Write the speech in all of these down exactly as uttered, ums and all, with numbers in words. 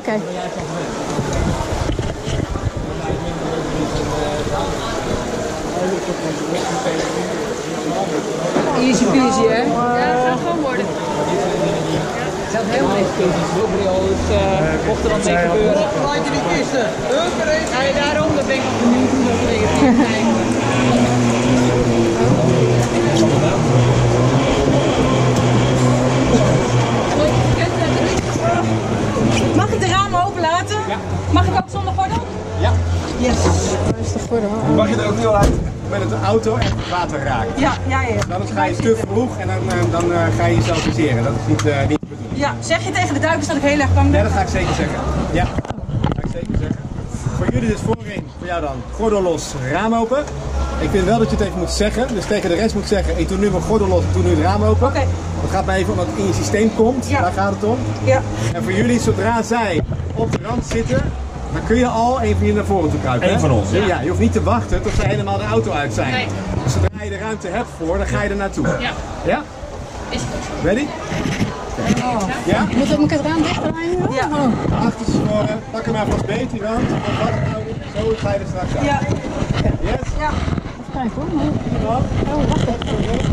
Okay. Easy peasy, hè? Ja, dat gaat gewoon worden. Het gaat helemaal niet goed. Dus mocht er dan mee gebeuren. Laat je die kisten. Ja, daarom dat ben ik ook benieuwd hoe dat reageert. Mag ik de ramen open laten? Ja. Mag ik ook zonder gordel? Ja. Yes. Waar is de gordel? Mag je er ook niet al uit met het auto en het water raakt. Ja, ja, ja. Dan ga je te vroeg en dan, uh, dan uh, ga je jezelf viseren. Dat is niet, uh, niet de bedoeling. Ja, zeg je tegen de duikers dat ik heel erg bang Ja, ben? dat ga ik zeker zeggen. Ja, dat ga ik zeker zeggen. Voor jullie dus voorin, voor jou dan, gordel los, raam open. Ik vind wel dat je het even moet zeggen, dus tegen de rest moet zeggen, ik doe nu mijn gordel los, ik doe nu het raam open. Oké. Dat gaat maar even omdat het in je systeem komt, Ja. daar gaat het om. Ja. En voor jullie, zodra zij op de rand zitten, dan kun je al een van jullie naar voren toe kruipen. Eén hè? van ons. Ja. Ja, je hoeft niet te wachten tot zij helemaal de auto uit zijn. Nee. Dus zodra je de ruimte hebt voor, dan ga je er naartoe. Ja. Ja? Is goed. Ready? Oh. Ja? Moet, moet ik het raam dicht draaien? Ja. Oh. Achterstevoren, pak hem maar vast beet, die rand. Wat vasthouden. Zo ga je er straks uit. Ja. Yes? Ja. Even kijken hoor. Oh, Ja. oh wacht even.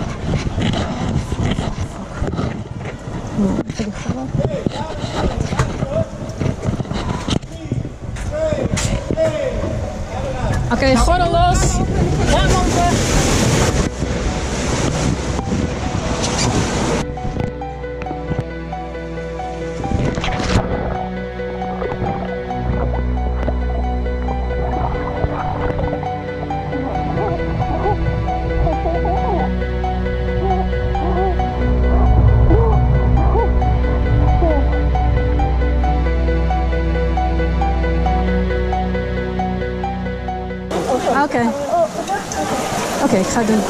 Oké, okay, gordel los. Raam open. Oké. Okay. Oké, okay, ik ga het doen.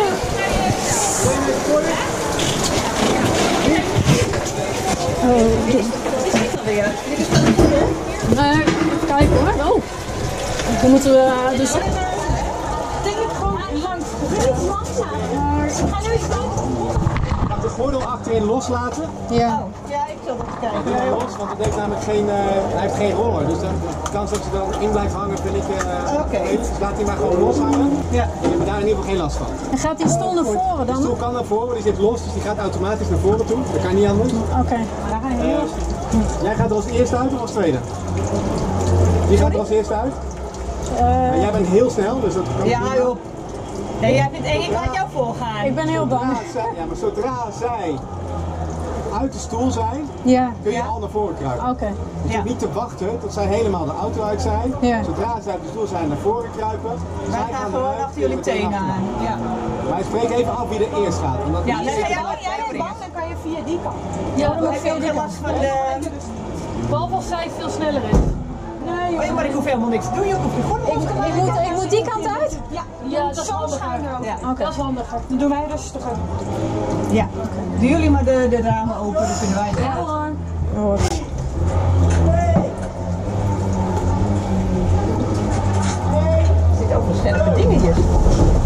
Oh, dit. Nee, even kijken hoor. Oh. Dan moeten we dus... Ik denk ik gewoon langs. Ga nu eens Mag de gordel achterin loslaten? Ja. Ja, ik zal dat kijken. Doe hem los, want het heeft namelijk geen, uh, hij heeft geen roller. Dus dan, de kans dat je er dan in blijft hangen vind ik... Uh, Oké. Okay. Dus laat die maar gewoon loshangen. Ja. En je hebt daar in ieder geval geen last van. En gaat die stoel naar voren De dan? stoel kan naar voren, die zit los, dus die gaat automatisch naar voren toe. Dat kan niet anders. Oké. Okay. Uh, jij gaat er als eerste uit of als tweede? Wie gaat er als eerste uit? Uh, en jij bent heel snel, dus dat kan Ja, niet. joh. Nee, jij vindt één, ik laat jou voorgaan. ik ben heel bang. Zodra zij, ja, maar zodra zij uit de stoel zijn, Ja. kun je Ja. al naar voren kruipen. Oké. Okay. Dus je Ja. hoeft niet te wachten tot zij helemaal de auto uit zijn. Ja. Zodra zij uit de stoel zijn, naar voren kruipen. Wij Zij gaan eruit, gewoon achter jullie meteen tenen achter. aan. Ja. Wij spreken even af wie er eerst gaat. Omdat Ja, wie dan eerst ga jij, gaat- jij bent bang, dan kan je via die kant. Ja, dan Dan moet heb je ik ook veel geen last van de... Behalve als zij veel sneller is. Nee, Oh, maar ik hoef helemaal niks te doen, je hoeft je gordel Ik, los te ik, maken. moet, ik moet die kant uit? Ja, Ja, dat is handiger. Ja. Okay. Dat is handiger. Dan doen wij rustiger. Ja. Doen jullie maar de, de ramen open, dan kunnen wij het Ja uit. hoor. Oh. Er zitten ook nog scherpe dingen hier.